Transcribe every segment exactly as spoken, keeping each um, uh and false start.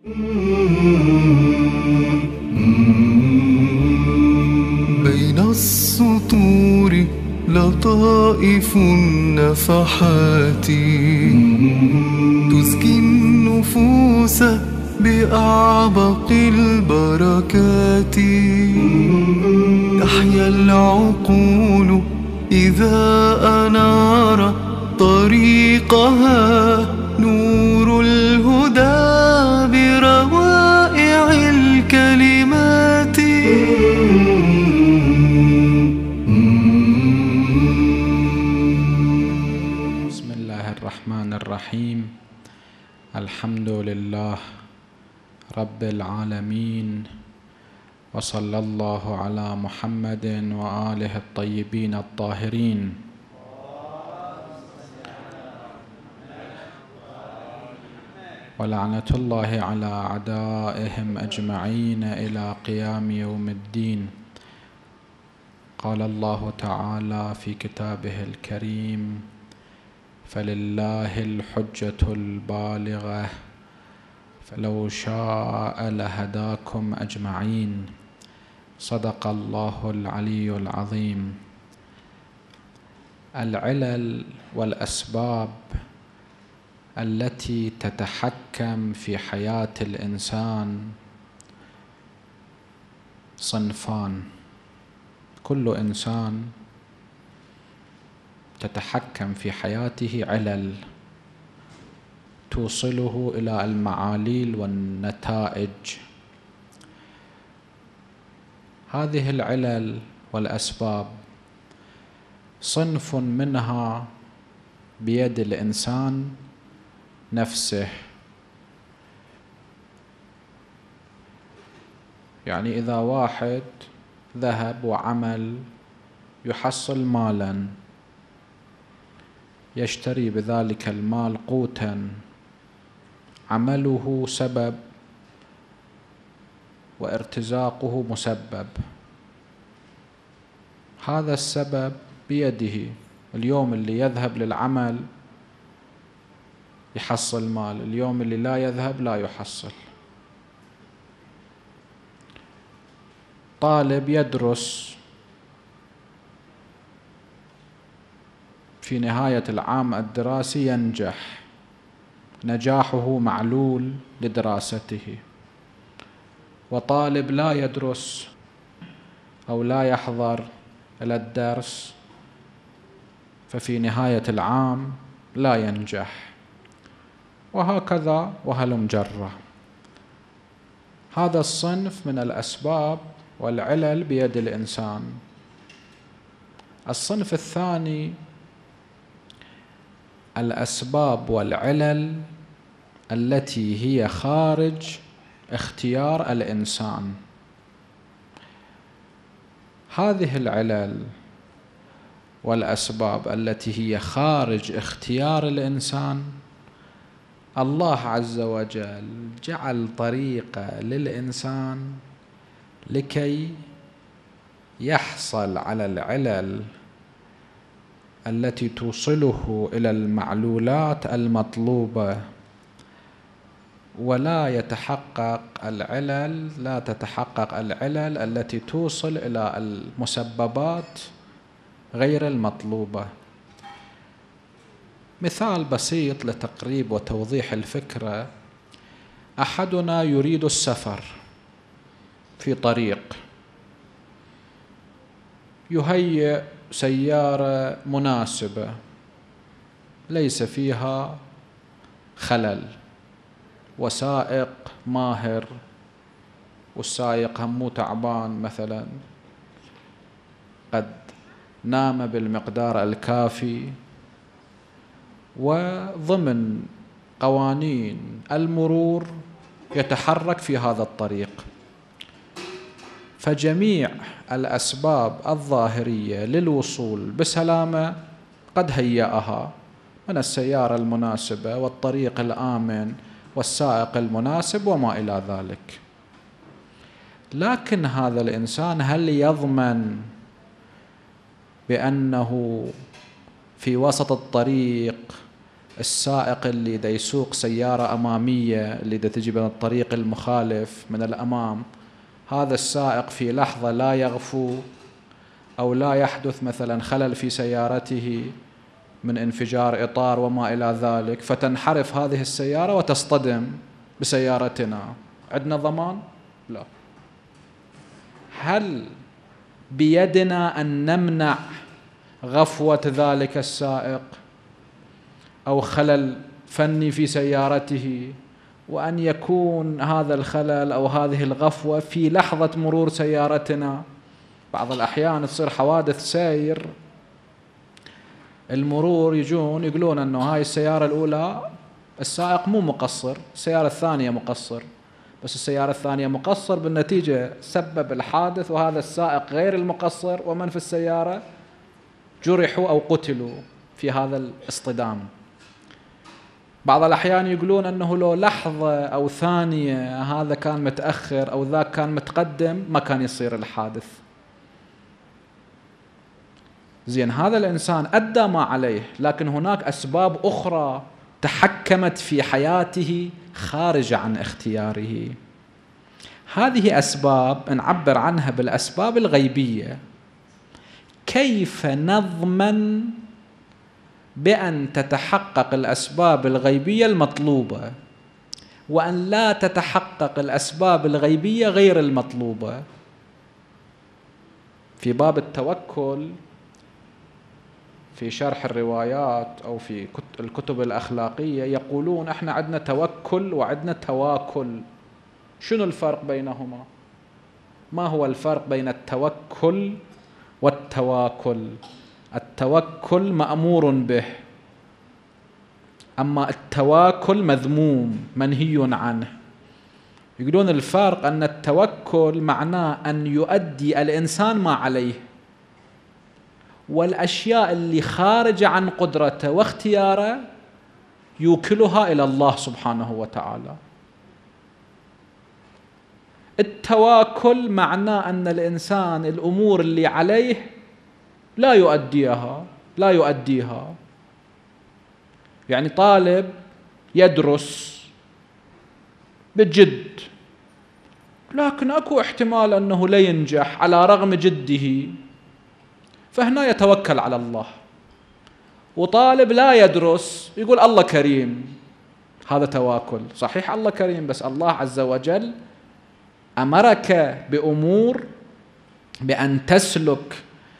بين السطور لطائف النفحات تزكي النفوس بأعبق البركات. تحيا العقول إذا أنار طريقها نور الهدى بروائع الكلمات. بسم الله الرحمن الرحيم. الحمد لله رب العالمين، وصلى الله على محمد وآله الطيبين الطاهرين. ولعنة الله على أعدائهم أجمعين إلى قيام يوم الدين. قال الله تعالى في كتابه الكريم: فلله الحجة البالغة فلو شاء لهداكم أجمعين. صدق الله العلي العظيم. العلل والأسباب التي تتحكم في حياة الإنسان صنفان. كل إنسان تتحكم في حياته علل توصله إلى المعاليل والنتائج. هذه العلل والأسباب صنف منها بيد الإنسان نفسه. يعني إذا واحد ذهب وعمل يحصل مالا، يشتري بذلك المال قوتا، عمله سبب وارتزاقه مسبب. هذا السبب بيده. اليوم اللي يذهب للعمل يحصل مال، اليوم اللي لا يذهب لا يحصل. طالب يدرس، في نهاية العام الدراسي ينجح، نجاحه معلول لدراسته. وطالب لا يدرس أو لا يحضر إلى الدرس، ففي نهاية العام لا ينجح، وهكذا وهلم جرة. هذا الصنف من الأسباب والعلل بيد الإنسان. الصنف الثاني الأسباب والعلل التي هي خارج اختيار الإنسان. هذه العلل والأسباب التي هي خارج اختيار الإنسان، الله عز وجل جعل طريقة للإنسان لكي يحصل على العلل التي توصله إلى المعلولات المطلوبة، ولا يتحقق العلل لا تتحقق العلل التي توصل إلى المسببات غير المطلوبة. مثال بسيط لتقريب وتوضيح الفكرة: أحدنا يريد السفر في طريق، يهيئ سيارة مناسبة ليس فيها خلل، وسائق ماهر، والسائق هم مو تعبان مثلا، قد نام بالمقدار الكافي، وضمن قوانين المرور يتحرك في هذا الطريق. فجميع الأسباب الظاهرية للوصول بسلامة قد هيأها، من السيارة المناسبة والطريق الآمن والسائق المناسب وما إلى ذلك. لكن هذا الإنسان هل يضمن بأنه في وسط الطريق السائق اللي دا يسوق سيارة أمامية اللي دا تجي من الطريق المخالف من الأمام، هذا السائق في لحظة لا يغفو أو لا يحدث مثلا خلل في سيارته من انفجار إطار وما إلى ذلك، فتنحرف هذه السيارة وتصطدم بسيارتنا، عندنا ضمان؟ لا. هل بيدنا أن نمنع غفوة ذلك السائق أو خلل فني في سيارته، وأن يكون هذا الخلل أو هذه الغفوة في لحظة مرور سيارتنا؟ بعض الأحيان تصير حوادث سير، المرور يجون يقولون أنه هاي السيارة الأولى السائق مو مقصر، السيارة الثانية مقصر، بس السيارة الثانية مقصر بالنتيجة سبب الحادث، وهذا السائق غير المقصر ومن في السيارة جرحوا أو قتلوا في هذا الاصطدام. بعض الأحيان يقولون أنه لو لحظة أو ثانية هذا كان متأخر أو ذاك كان متقدم ما كان يصير الحادث. زين، هذا الإنسان أدى ما عليه، لكن هناك أسباب أخرى تحكمت في حياته خارجة عن اختياره. هذه أسباب نعبر عنها بالأسباب الغيبية. كيف نضمن بأن تتحقق الأسباب الغيبية المطلوبة وأن لا تتحقق الأسباب الغيبية غير المطلوبة؟ في باب التوكل في شرح الروايات أو في الكتب الأخلاقية يقولون احنا عندنا توكل وعندنا تواكل. شنو الفرق بينهما؟ ما هو الفرق بين التوكل والتواكل؟ التوكل مأمور به، أما التواكل مذموم منهي عنه. يقولون الفرق أن التوكل معناه أن يؤدي الإنسان ما عليه، والأشياء اللي خارجة عن قدرته واختياره يوكلها إلى الله سبحانه وتعالى. التواكل معناه أن الإنسان الأمور اللي عليه لا يؤديها لا يؤديها يعني طالب يدرس بجد لكن أكو احتمال أنه لا ينجح على رغم جده، فهنا يتوكل على الله. وطالب لا يدرس يقول الله كريم، هذا تواكل. صحيح الله كريم، بس الله عز وجل أمرك بأمور بأن تسلك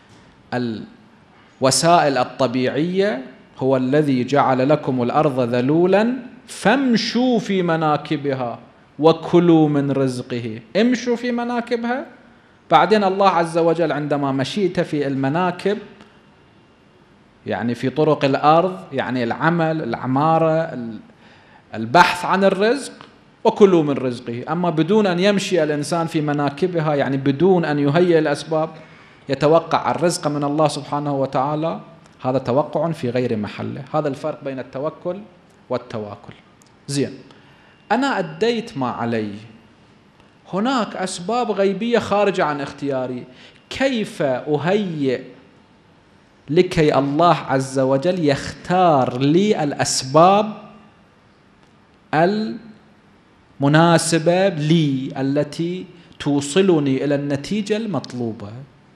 الوسائل الطبيعية. هو الذي جعل لكم الأرض ذلولا فامشوا في مناكبها وكلوا من رزقه. امشوا في مناكبها، بعدين الله عز وجل عندما مشيت في المناكب يعني في طرق الأرض، يعني العمل، العمارة، البحث عن الرزق، وكلوا من رزقه. أما بدون أن يمشي الإنسان في مناكبها، يعني بدون أن يهيئ الأسباب يتوقع الرزق من الله سبحانه وتعالى، هذا توقع في غير محله. هذا الفرق بين التوكل والتواكل. زين، أنا أديت ما علي، هناك أسباب غيبية خارجة عن اختياري، كيف أهيئ لكي الله عز وجل يختار لي الأسباب المناسبة لي التي توصلني إلى النتيجة المطلوبة؟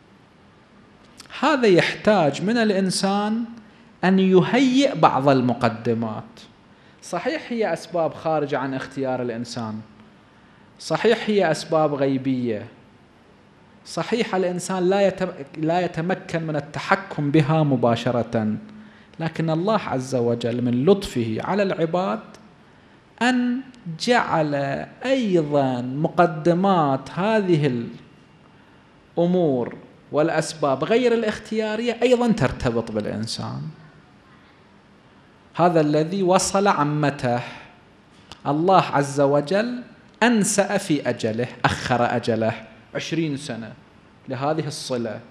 هذا يحتاج من الإنسان أن يهيئ بعض المقدمات. صحيح هي أسباب خارجة عن اختيار الإنسان، صحيح هي أسباب غيبية، صحيح الإنسان لا لا يتمكن من التحكم بها مباشرة، لكن الله عز وجل من لطفه على العباد أن جعل أيضا مقدمات هذه الأمور والأسباب غير الاختيارية أيضا ترتبط بالإنسان. هذا الذي وصل عمته، الله عز وجل أنسأ في أجله، أخر أجله عشرين سنة لهذه الصلة،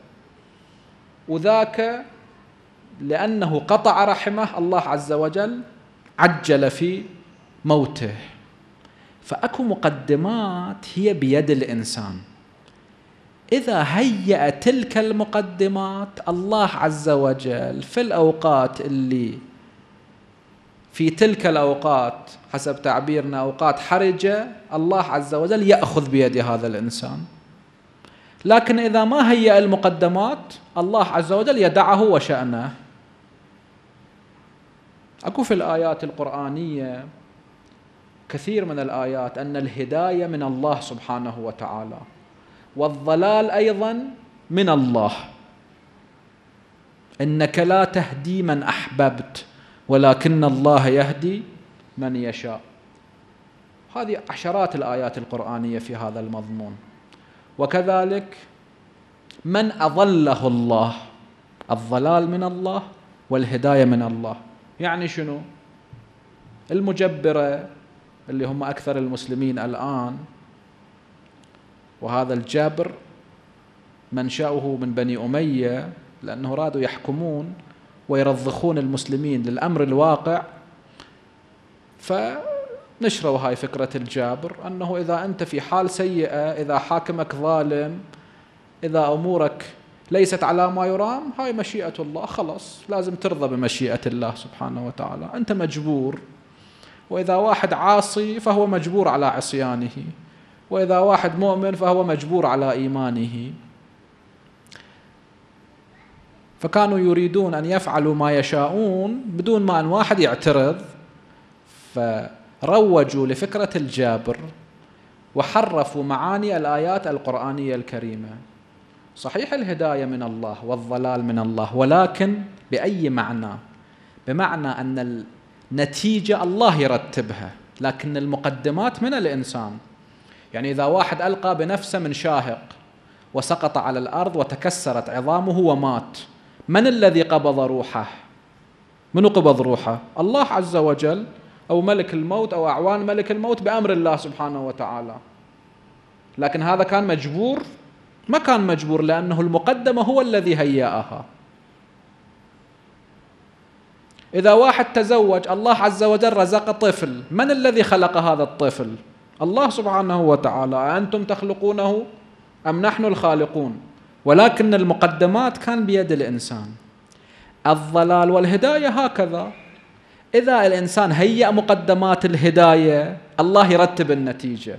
وذاك لأنه قطع رحمه الله عز وجل عجل في موته. فأكو مقدمات هي بيد الإنسان، إذا هيأ تلك المقدمات الله عز وجل في الأوقات اللي في تلك الأوقات حسب تعبيرنا أوقات حرجة الله عز وجل يأخذ بيد هذا الإنسان. لكن إذا ما هيأ المقدمات الله عز وجل يدعه وشأنه. أكو في الآيات القرآنية كثير من الآيات أن الهداية من الله سبحانه وتعالى، والضلال أيضا من الله. إنك لا تهدي من أحببت ولكن الله يهدي من يشاء. هذه عشرات الآيات القرآنية في هذا المضمون. وكذلك من أضله الله، الضلال من الله والهداية من الله. يعني شنو؟ المجبرة اللي هم أكثر المسلمين الآن، وهذا الجبر منشأه من بني أمية، لأنه رادوا يحكمون ويرضخون المسلمين للأمر الواقع، فنشروا هاي فكرة الجابر، أنه إذا أنت في حال سيئة، إذا حاكمك ظالم، إذا أمورك ليست على ما يرام، هاي مشيئة الله، خلاص لازم ترضى بمشيئة الله سبحانه وتعالى، أنت مجبور. وإذا واحد عاصي فهو مجبور على عصيانه، وإذا واحد مؤمن فهو مجبور على إيمانه. فكانوا يريدون أن يفعلوا ما يشاءون بدون ما أن واحد يعترض، فروجوا لفكرة الجابر وحرفوا معاني الآيات القرآنية الكريمة. صحيح الهداية من الله والضلال من الله، ولكن بأي معنى؟ بمعنى أن النتيجة الله يرتبها، لكن المقدمات من الإنسان. يعني إذا واحد ألقى بنفسه من شاهق وسقط على الأرض وتكسرت عظامه ومات، من الذي قبض روحه؟ من قبض روحه؟ الله عز وجل، أو ملك الموت أو أعوان ملك الموت بأمر الله سبحانه وتعالى. لكن هذا كان مجبور؟ ما كان مجبور، لأنه المقدمة هو الذي هيأها. إذا واحد تزوج، الله عز وجل رزق طفل، من الذي خلق هذا الطفل؟ الله سبحانه وتعالى. أنتم تخلقونه أم نحن الخالقون؟ ولكن المقدمات كان بيد الإنسان. الضلال والهداية هكذا، إذا الإنسان هيأ مقدمات الهداية الله يرتب النتيجة،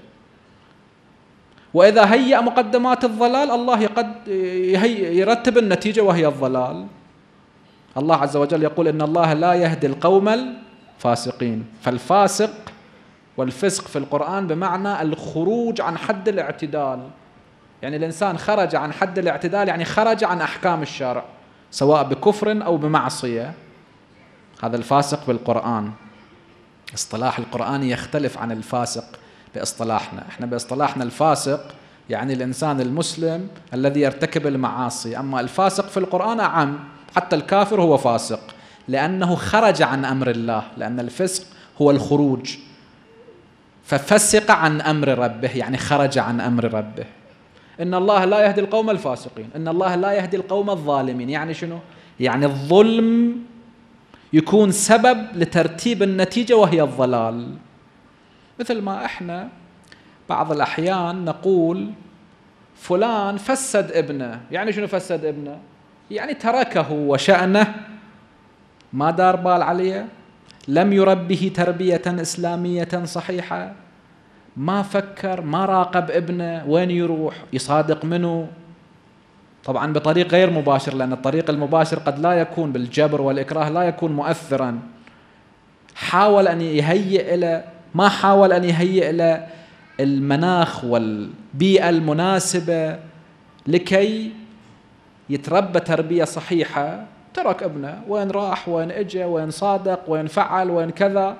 وإذا هيأ مقدمات الضلال الله قد يرتب النتيجة وهي الضلال. الله عز وجل يقول إن الله لا يهدي القوم الفاسقين. فالفاسق والفسق في القرآن بمعنى الخروج عن حد الاعتدال، يعني الإنسان خرج عن حد الاعتدال، يعني خرج عن أحكام الشرع سواء بكفر أو بمعصية. هذا الفاسق بالقرآن. اصطلاح القرآن يختلف عن الفاسق باصطلاحنا. احنا باصطلاحنا الفاسق يعني الإنسان المسلم الذي يرتكب المعاصي، أما الفاسق في القرآن أعم، حتى الكافر هو فاسق لأنه خرج عن أمر الله، لأن الفسق هو الخروج، ففسق عن أمر ربه يعني خرج عن أمر ربه. إن الله لا يهدي القوم الفاسقين، إن الله لا يهدي القوم الظالمين. يعني شنو؟ يعني الظلم يكون سبب لترتيب النتيجة وهي الضلال. مثل ما احنا بعض الأحيان نقول فلان فسد ابنه. يعني شنو فسد ابنه؟ يعني تركه وشأنه، ما دار بال عليه، لم يربه تربية إسلامية صحيحة، ما فكر، ما راقب ابنه وين يروح، يصادق منه، طبعا بطريق غير مباشر، لأن الطريق المباشر قد لا يكون بالجبر والإكراه، لا يكون مؤثرا. حاول أن يهيئ له، ما حاول أن يهيئ له المناخ والبيئة المناسبة لكي يتربى تربية صحيحة، ترك ابنه، وين راح، وين اجى، وين صادق، وين فعل، وين كذا.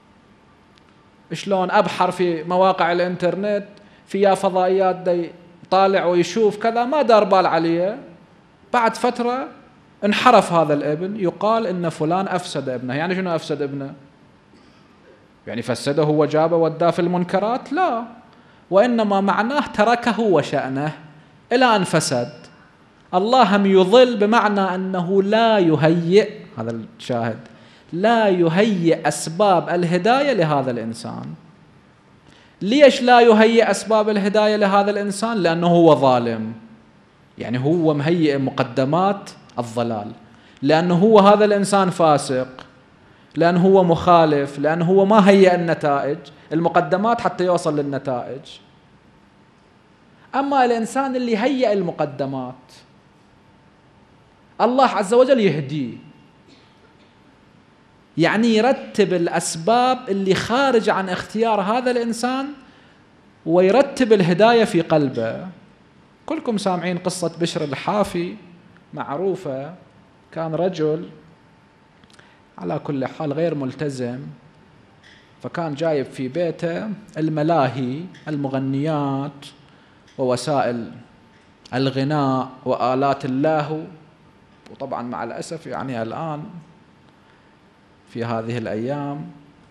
شلون أبحر في مواقع الانترنت فيها فضائيات دي طالع ويشوف كذا، ما دار بال عليه. بعد فترة انحرف هذا الابن، يقال إن فلان أفسد ابنه. يعني شنو أفسد ابنه؟ يعني فسده وجابه وداه في المنكرات؟ لا، وإنما معناه تركه وشأنه إلى أن فسد. الله هم يضل بمعنى أنه لا يهيئ، هذا الشاهد، لا يهيئ أسباب الهداية لهذا الإنسان. ليش لا يهيئ أسباب الهداية لهذا الإنسان؟ لأنه هو ظالم، يعني هو مهيئ مقدمات الضلال، لأنه هو هذا الإنسان فاسق، لأن هو مخالف، لأن هو ما هيئ النتائج، المقدمات حتى يوصل للنتائج. أما الإنسان اللي هيئ المقدمات الله عز وجل يهديه، يعني يرتب الأسباب اللي خارج عن اختيار هذا الإنسان ويرتب الهداية في قلبه. كلكم سامعين قصة بشر الحافي معروفة، كان رجل على كل حال غير ملتزم، فكان جايب في بيته الملاهي، المغنيات ووسائل الغناء وآلات اللهو. وطبعا مع الأسف يعني الآن في هذه الأيام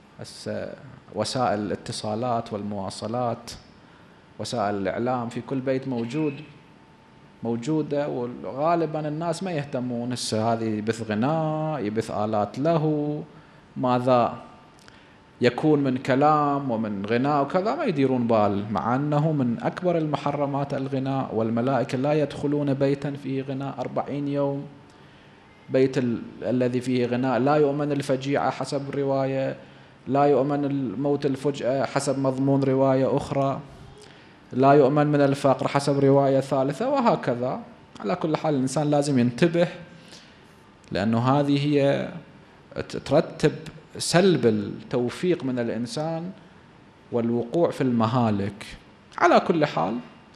وسائل الاتصالات والمواصلات، وسائل الإعلام في كل بيت موجود موجودة، وغالبا الناس ما يهتمون. هسه هذه يبث غناء، يبث آلات له، ماذا يكون من كلام ومن غناء وكذا ما يديرون بال، مع أنه من أكبر المحرمات الغناء، والملائكة لا يدخلون بيتا فيه غناء أربعين يوم. بيت ال... الذي فيه غناء لا يؤمن الفجيعة حسب رواية، لا يؤمن الموت الفجأة حسب مضمون رواية أخرى، لا يؤمن من الفقر حسب رواية ثالثة، وهكذا. على كل حال الإنسان لازم ينتبه، لأنه هذه هي ترتب سلب التوفيق من الإنسان والوقوع في المهالك. على كل حال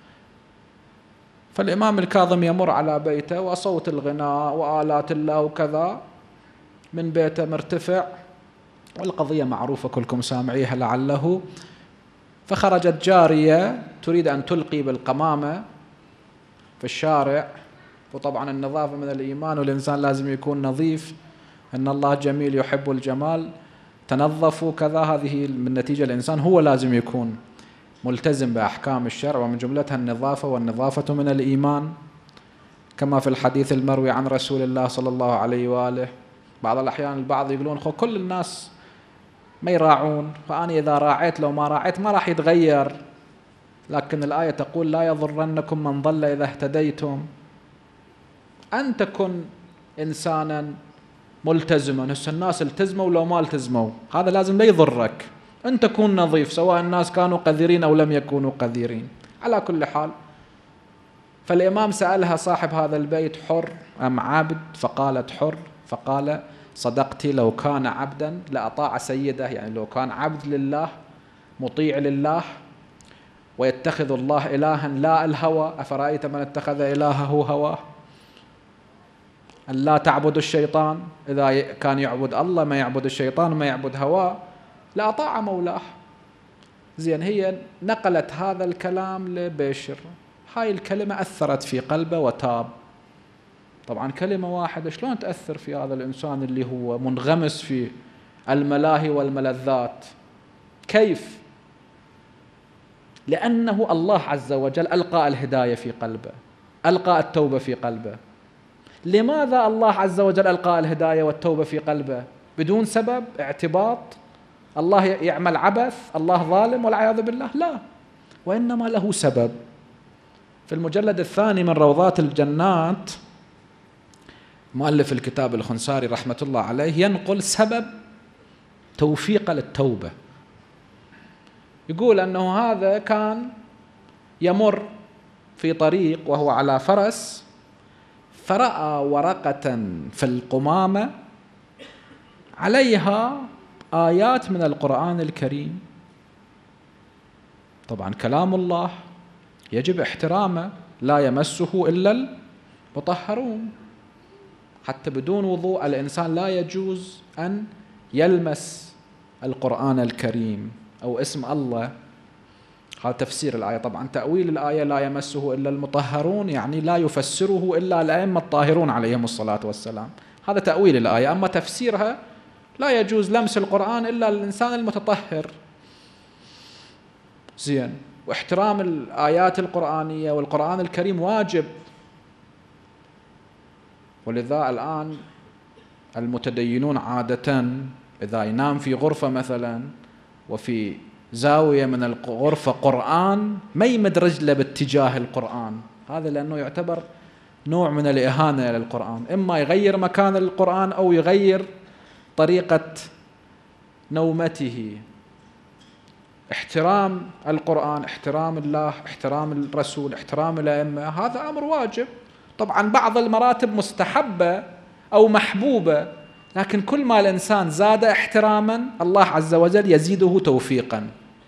فالإمام الكاظم يمر على بيته وصوت الغناء وآلات الله وكذا من بيته مرتفع، والقضية معروفة كلكم سامعيها لعله. فخرجت جارية تريد أن تلقي بالقمامة في الشارع، وطبعا النظافة من الإيمان والإنسان لازم يكون نظيف، إن الله جميل يحب الجمال، تنظفوا كذا. هذه من نتيجة الإنسان هو لازم يكون ملتزم بأحكام الشرع، ومن جملتها النظافة، والنظافة من الإيمان كما في الحديث المروي عن رسول الله صلى الله عليه وآله. بعض الأحيان البعض يقولون خو كل الناس ما يراعون، فأنا إذا راعيت لو ما راعيت ما راح يتغير، لكن الآية تقول لا يضرنكم من ضل إذا اهتديتم. أن تكن إنسانا ملتزما، هسه الناس التزموا ولو ما التزموا هذا لازم لا يضرك، أن تكون نظيف سواء الناس كانوا قذرين أو لم يكونوا قذرين. على كل حال فالإمام سألها صاحب هذا البيت حر أم عبد؟ فقالت حر. فقال صدقتي، لو كان عبدا لأطاع سيده، يعني لو كان عبد لله مطيع لله ويتخذ الله إلها لا الهوى، أفرأيت من اتخذ إلهه هواه، أن لا تعبد الشيطان، إذا كان يعبد الله ما يعبد الشيطان ما يعبد هواه لأطاع مولاه. زين، هي نقلت هذا الكلام لبشر، هاي الكلمة أثرت في قلبه وتاب. طبعا كلمة واحدة شلون تأثر في هذا الإنسان اللي هو منغمس في الملاهي والملذات؟ كيف؟ لأنه الله عز وجل ألقى الهداية في قلبه، ألقى التوبة في قلبه. لماذا الله عز وجل ألقى الهداية والتوبة في قلبه؟ بدون سبب اعتباط، الله يعمل عبث، الله ظالم والعياذ بالله، لا، وإنما له سبب. في المجلد الثاني من روضات الجنات مؤلف الكتاب الخنساري رحمة الله عليه ينقل سبب توفيق للتوبة. يقول أنه هذا كان يمر في طريق وهو على فرس، فرأى ورقة في القمامة عليها آيات من القرآن الكريم. طبعا كلام الله يجب احترامه، لا يمسه إلا المطهرون، حتى بدون وضوء الإنسان لا يجوز أن يلمس القرآن الكريم أو اسم الله. هذا تفسير الآية. طبعا تأويل الآية لا يمسه إلا المطهرون يعني لا يفسره إلا الأئمة الطاهرون عليهم الصلاة والسلام، هذا تأويل الآية. أما تفسيرها لا يجوز لمس القرآن إلا الإنسان المتطهر. زين، واحترام الآيات القرآنية والقرآن الكريم واجب. ولذا الآن المتدينون عادة إذا ينام في غرفة مثلا وفي زاوية من الغرفة قرآن ما يمد رجله باتجاه القرآن، هذا لأنه يعتبر نوع من الإهانة للقرآن، إما يغير مكان القرآن أو يغير طريقة نومته، احترام القرآن، احترام الله، احترام الرسول، احترام الأئمة، هذا أمر واجب. طبعا بعض المراتب مستحبة أو محبوبة، لكن كل ما الإنسان زاد احتراما الله عز وجل يزيده توفيقا.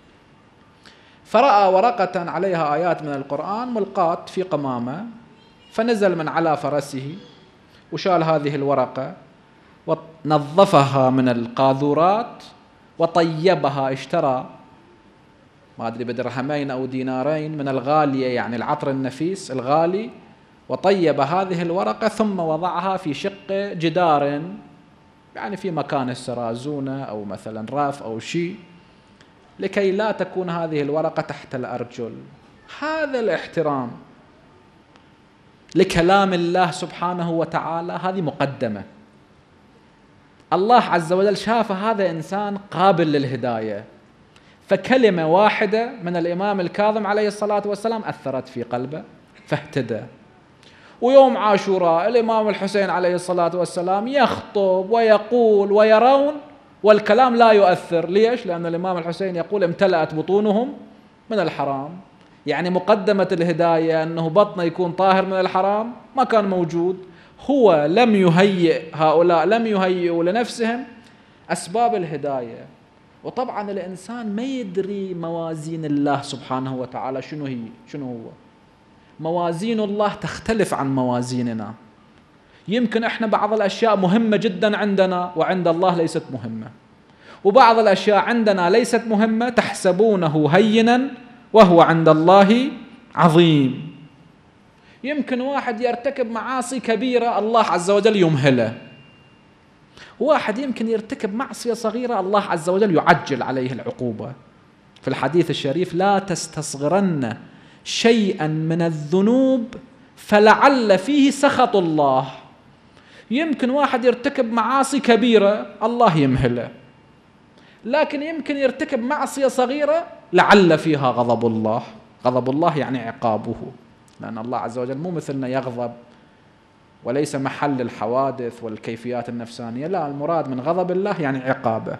فرأى ورقة عليها آيات من القرآن ملقاة في قمامة، فنزل من على فرسه وشال هذه الورقة ونظفها من القاذورات وطيبها، اشترى ما أدري بدرهمين أو دينارين من الغالية، يعني العطر النفيس الغالي، وطيب هذه الورقة ثم وضعها في شق جدار، يعني في مكان السرازونة أو مثلا راف أو شيء، لكي لا تكون هذه الورقة تحت الأرجل. هذا الاحترام لكلام الله سبحانه وتعالى، هذه مقدمة. الله عز وجل شاف هذا إنسان قابل للهداية، فكلمة واحدة من الإمام الكاظم عليه الصلاة والسلام أثرت في قلبه فاهتدى. ويوم عاشوراء الإمام الحسين عليه الصلاة والسلام يخطب ويقول ويرون والكلام لا يؤثر. ليش؟ لأن الإمام الحسين يقول امتلأت بطونهم من الحرام، يعني مقدمة الهداية أنه بطنه يكون طاهر من الحرام ما كان موجود. هو لم يهيئ، هؤلاء لم يهيئوا لنفسهم أسباب الهداية. وطبعا الإنسان ما يدري موازين الله سبحانه وتعالى شنو هي، شنو هو. موازين الله تختلف عن موازيننا. يمكن احنا بعض الأشياء مهمة جدا عندنا وعند الله ليست مهمة، وبعض الأشياء عندنا ليست مهمة تحسبونه هينا وهو عند الله عظيم. يمكن واحد يرتكب معاصي كبيرة الله عز وجل يمهله، واحد يمكن يرتكب معصية صغيرة الله عز وجل يعجل عليه العقوبة. في الحديث الشريف لا تستصغرن شيئا من الذنوب فلعل فيه سخط الله. يمكن واحد يرتكب معاصي كبيرة الله يمهله، لكن يمكن يرتكب معصية صغيرة لعل فيها غضب الله. غضب الله يعني عقابه، لأن الله عز وجل مو مثلنا يغضب وليس محل الحوادث والكيفيات النفسانية، لا، المراد من غضب الله يعني عقابه.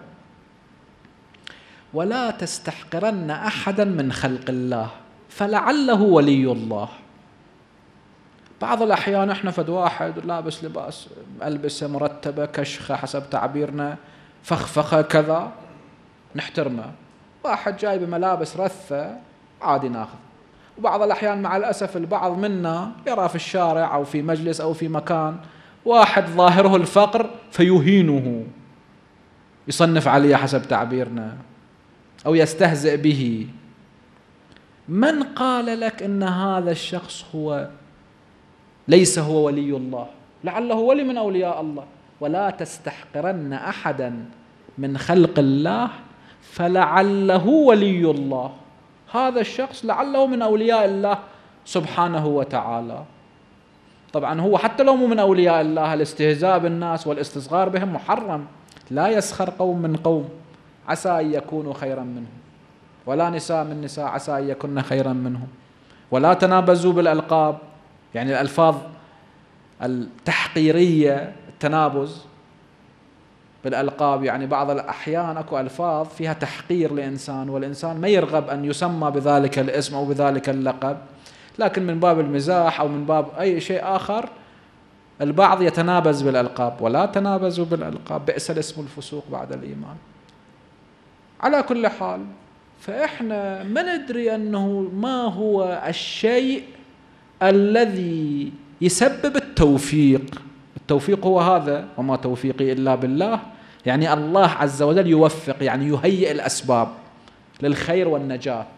ولا تستحقرن أحدا من خلق الله فلعله ولي الله. بعض الأحيان إحنا فد واحد لابس لباس ألبسة مرتبة كشخة حسب تعبيرنا، فخفخة كذا، نحترمه. واحد جاي بملابس رثة عادي ناخذ. وبعض الأحيان مع الأسف البعض منا يرى في الشارع أو في مجلس أو في مكان واحد ظاهره الفقر فيهينه، يصنف عليه حسب تعبيرنا أو يستهزئ به. من قال لك إن هذا الشخص هو ليس هو ولي الله؟ لعله ولي من أولياء الله. ولا تستحقرن أحدا من خلق الله فلعله ولي الله. هذا الشخص لعله من أولياء الله سبحانه وتعالى. طبعا هو حتى لو مو من أولياء الله الاستهزاء بالناس والاستصغار بهم محرم. لا يسخر قوم من قوم عسى أن يكونوا خيرا منهم، ولا نساء من نساء عسى أن يكون خيرا منهم. ولا تنابزوا بالألقاب، يعني الألفاظ التحقيرية، التنابز بالألقاب، يعني بعض الأحيان أكو ألفاظ فيها تحقير لإنسان والإنسان ما يرغب أن يسمى بذلك الاسم أو بذلك اللقب، لكن من باب المزاح أو من باب أي شيء آخر البعض يتنابز بالألقاب. ولا تنابزوا بالألقاب بئس الاسم الفسوق بعد الإيمان. على كل حال، فإحنا ما ندري أنه ما هو الشيء الذي يسبب التوفيق. التوفيق هو هذا، وما توفيقي إلا بالله، يعني الله عز وجل يوفق، يعني يهيئ الأسباب للخير والنجاة.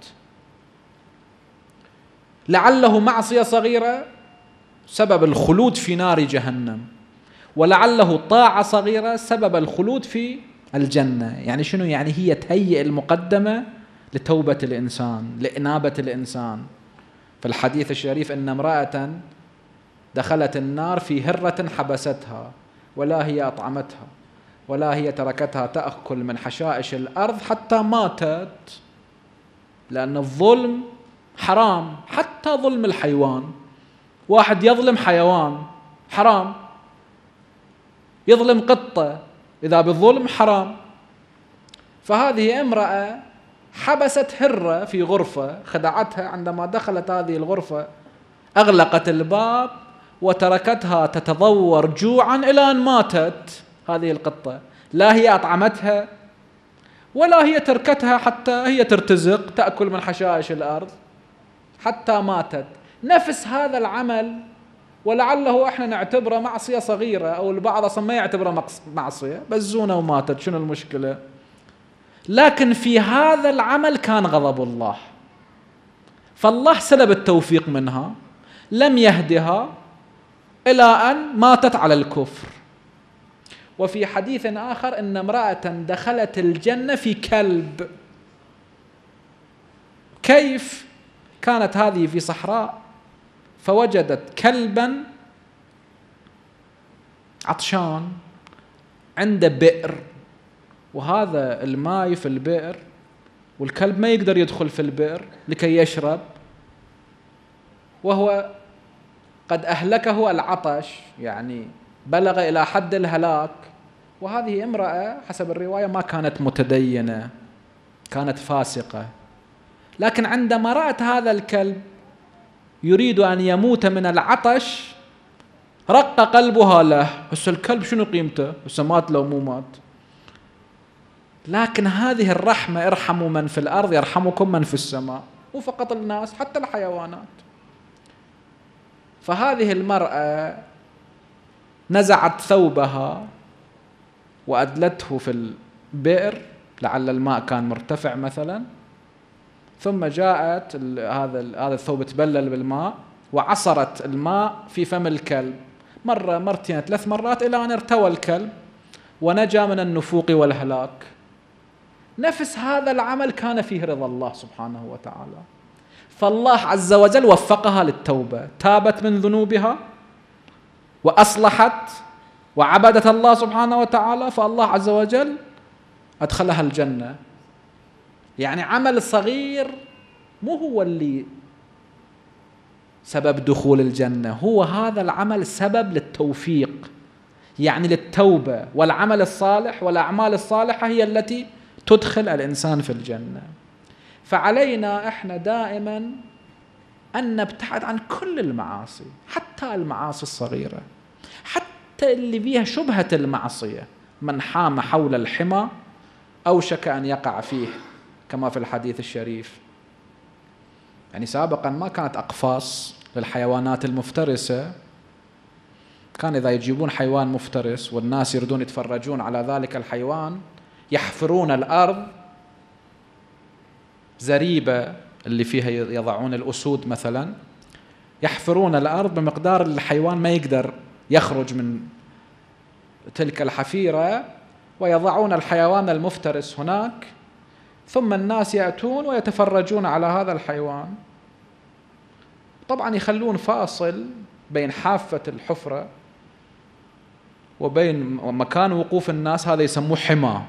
لعله معصية صغيرة سبب الخلود في نار جهنم، ولعله طاعة صغيرة سبب الخلود في الجنة. يعني شنو؟ يعني هي تهيئ المقدمة لتوبة الإنسان، لإنابة الإنسان. في الحديث الشريف إن امرأة دخلت النار في هرة حبستها، ولا هي أطعمتها ولا هي تركتها تأكل من حشائش الأرض حتى ماتت. لأن الظلم حرام، حتى ظلم الحيوان. واحد يظلم حيوان حرام، يظلم قطة إذا بالظلم حرام. فهذه امرأة حبست هرة في غرفة، خدعتها. عندما دخلت هذه الغرفة أغلقت الباب وتركتها تتضور جوعا إلى أن ماتت. هذه القطة لا هي أطعمتها ولا هي تركتها حتى هي ترتزق تأكل من حشائش الأرض حتى ماتت. نفس هذا العمل، ولعله احنا نعتبره معصية صغيرة، أو البعض أصلا ما يعتبره معصية، بس زونة وماتت، شنو المشكلة؟ لكن في هذا العمل كان غضب الله، فالله سلب التوفيق منها، لم يهدها إلى أن ماتت على الكفر. وفي حديث آخر أن امرأة دخلت الجنة في كلب. كيف؟ كانت هذه في صحراء فوجدت كلبا عطشان عند بئر، وهذا الماء في البئر والكلب ما يقدر يدخل في البئر لكي يشرب، وهو قد أهلكه العطش، يعني بلغ إلى حد الهلاك. وهذه امرأة حسب الرواية ما كانت متدينة، كانت فاسقة، لكن عندما رأت هذا الكلب يريد أن يموت من العطش رق قلبها له. بس الكلب شنو قيمته؟ بس مات لو مو مات. لكن هذه الرحمة، ارحموا من في الأرض يرحمكم من في السماء، مو فقط الناس حتى الحيوانات. فهذه المرأة نزعت ثوبها وأدلته في البئر، لعل الماء كان مرتفع مثلا، ثم جاءت هذا هذا الثوب تبلل بالماء وعصرت الماء في فم الكلب مرة مرتين ثلاث مرات إلى أن ارتوى الكلب ونجا من النفوق والهلاك. نفس هذا العمل كان فيه رضا الله سبحانه وتعالى، فالله عز وجل وفقها للتوبة، تابت من ذنوبها وأصلحت وعبدت الله سبحانه وتعالى، فالله عز وجل أدخلها الجنة. يعني عمل صغير مو هو اللي سبب دخول الجنة، هو هذا العمل سبب للتوفيق، يعني للتوبة والعمل الصالح، والأعمال الصالحة هي التي تدخل الإنسان في الجنة. فعلينا إحنا دائما أن نبتعد عن كل المعاصي، حتى المعاصي الصغيرة، حتى اللي بيها شبهة المعصية. من حام حول الحمى أوشك أن يقع فيه، كما في الحديث الشريف. يعني سابقا ما كانت أقفاص للحيوانات المفترسة، كان إذا يجيبون حيوان مفترس والناس يردون يتفرجون على ذلك الحيوان يحفرون الأرض زريبة اللي فيها يضعون الأسود مثلا، يحفرون الأرض بمقدار الحيوان ما يقدر يخرج من تلك الحفيرة، ويضعون الحيوان المفترس هناك، ثم الناس يأتون ويتفرجون على هذا الحيوان. طبعا يخلون فاصل بين حافة الحفرة وبين مكان وقوف الناس، هذا يسموه حمى.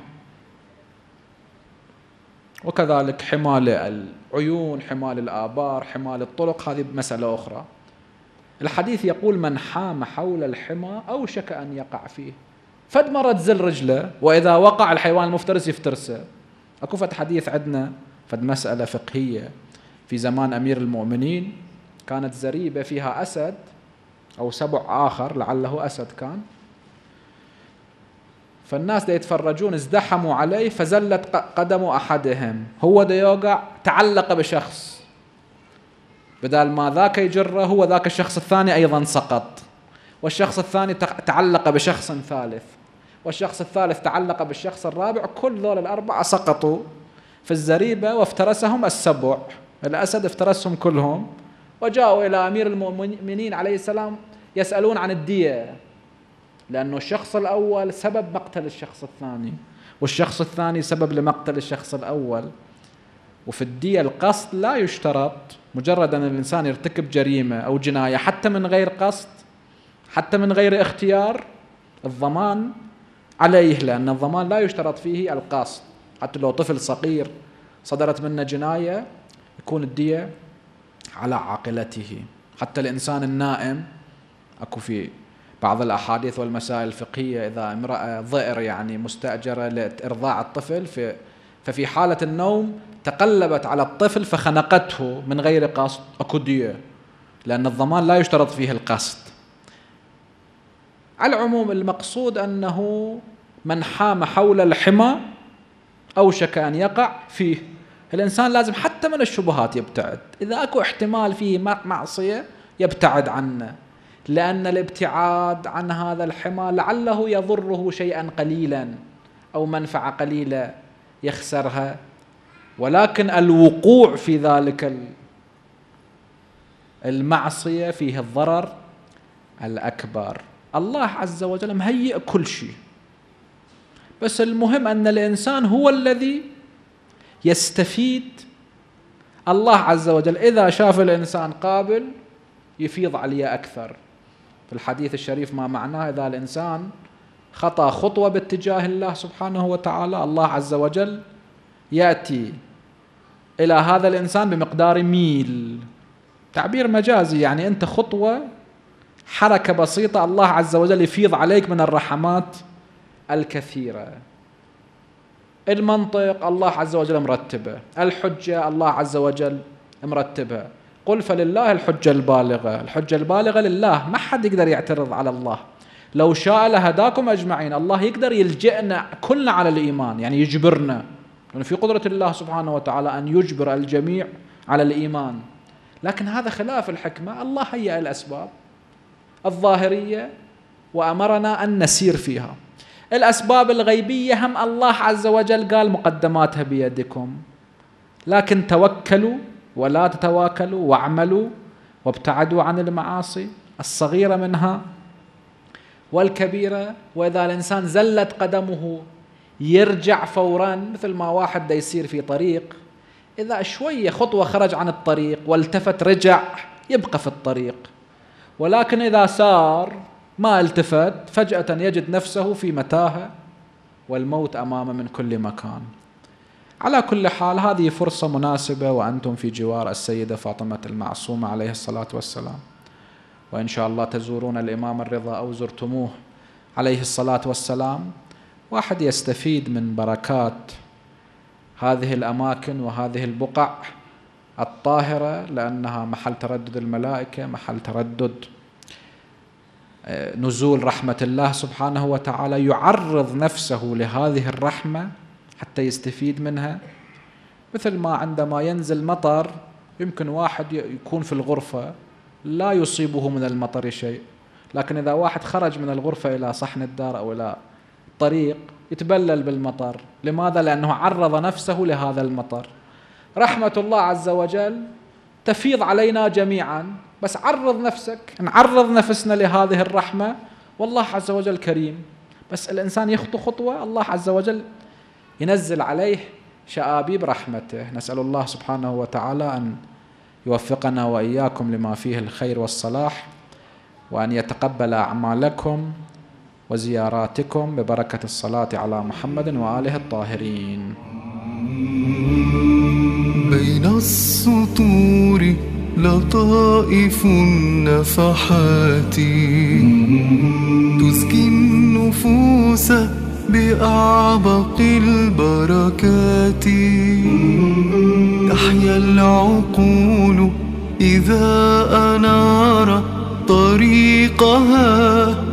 وكذلك حمى للعيون، حمى للآبار، حمى للطرق، هذه مسألة أخرى. الحديث يقول من حام حول الحمى أوشك أن يقع فيه، فد مرة تزل رجله، وإذا وقع الحيوان المفترس يفترسه. أكو فد حديث عندنا فد مسألة فقهية في زمان أمير المؤمنين، كانت زريبة فيها أسد أو سبع آخر، لعله أسد كان، فالناس دا يتفرجون ازدحموا عليه، فزلت قدم أحدهم، هو دا يوقع تعلق بشخص، بدل ما ذاك يجره هو ذاك الشخص الثاني أيضا سقط، والشخص الثاني تعلق بشخص ثالث، والشخص الثالث تعلق بالشخص الرابع، كل ذول الأربعة سقطوا في الزريبة وافترسهم السبع. الأسد افترسهم كلهم، وجاءوا إلى أمير المؤمنين عليه السلام يسألون عن الدية، لأنه الشخص الأول سبب مقتل الشخص الثاني، والشخص الثاني سبب لمقتل الشخص الأول. وفي الدية القصد لا يشترط، مجرد أن الإنسان يرتكب جريمة أو جناية حتى من غير قصد، حتى من غير اختيار، الضمان عليه، لأن الضمان لا يشترط فيه القصد. حتى لو طفل صغير صدرت منه جناية يكون الدية على عاقلته. حتى الإنسان النائم، أكو في بعض الأحاديث والمسائل الفقهية إذا امرأة ضئر يعني مستأجرة لإرضاع الطفل في ففي حالة النوم تقلبت على الطفل فخنقته من غير قصد، أكو دية، لأن الضمان لا يشترط فيه القصد. على العموم المقصود أنه من حام حول الحمى أوشك أن يقع فيه. الإنسان لازم حتى من الشبهات يبتعد، إذا أكو احتمال فيه معصية يبتعد عنه، لأن الابتعاد عن هذا الحمى لعله يضره شيئا قليلا أو منفعة قليلة يخسرها، ولكن الوقوع في ذلك المعصية فيه الضرر الأكبر. الله عز وجل مهيئ كل شيء، بس المهم أن الإنسان هو الذي يستفيد. الله عز وجل إذا شاف الإنسان قابل يفيض عليه أكثر. في الحديث الشريف ما معناه إذا الإنسان خطأ خطوة باتجاه الله سبحانه وتعالى، الله عز وجل يأتي إلى هذا الإنسان بمقدار ميل، تعبير مجازي، يعني أنت خطوة حركة بسيطة الله عز وجل يفيض عليك من الرحمات الكثيرة. المنطق الله عز وجل مرتبه، الحجة الله عز وجل مرتبها. قل فلله الحجة البالغة، الحجة البالغة لله، ما حد يقدر يعترض على الله. لو شاء لهداكم أجمعين، الله يقدر يلجئنا كلنا على الإيمان، يعني يجبرنا، لأن يعني في قدرة الله سبحانه وتعالى أن يجبر الجميع على الإيمان، لكن هذا خلاف الحكمة. الله هيأ الأسباب الظاهرية وأمرنا أن نسير فيها. الأسباب الغيبية هم الله عز وجل قال مقدماتها بيدكم، لكن توكلوا ولا تتواكلوا واعملوا وابتعدوا عن المعاصي الصغيرة منها والكبيرة. وإذا الإنسان زلت قدمه يرجع فورا، مثل ما واحد دا يسير في طريق، إذا شوية خطوة خرج عن الطريق والتفت رجع يبقى في الطريق، ولكن إذا سار ما التفت فجأة يجد نفسه في متاهة والموت أمامه من كل مكان. على كل حال هذه فرصة مناسبة وأنتم في جوار السيدة فاطمة المعصومة عليه الصلاة والسلام، وإن شاء الله تزورون الإمام الرضا أو زرتموه عليه الصلاة والسلام، واحد يستفيد من بركات هذه الأماكن وهذه البقع الطاهرة، لأنها محل تردد الملائكة، محل تردد نزول رحمة الله سبحانه وتعالى. يعرض نفسه لهذه الرحمة حتى يستفيد منها، مثل ما عندما ينزل مطر يمكن واحد يكون في الغرفة لا يصيبه من المطر شيء، لكن إذا واحد خرج من الغرفة إلى صحن الدار أو إلى الطريق يتبلل بالمطر. لماذا؟ لأنه عرض نفسه لهذا المطر. رحمة الله عز وجل تفيض علينا جميعا، بس عرض نفسك، نعرض نفسنا لهذه الرحمة، والله عز وجل كريم. بس الإنسان يخطو خطوة الله عز وجل ينزل عليه شآبيب رحمته. نسأل الله سبحانه وتعالى أن يوفقنا وإياكم لما فيه الخير والصلاح، وأن يتقبل أعمالكم وزياراتكم ببركة الصلاة على محمد وآله الطاهرين. بين السطور لطائف النفحات تزكي النفوس بأعبق البركات، تحيا العقول إذا أنار طريقها